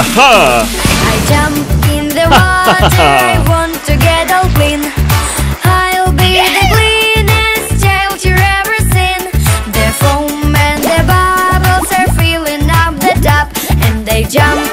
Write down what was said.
Aha! I jump in the water, I want to get all clean. I'll be the cleanest child you've ever seen. The foam and the bubbles are filling up the tub, and they jump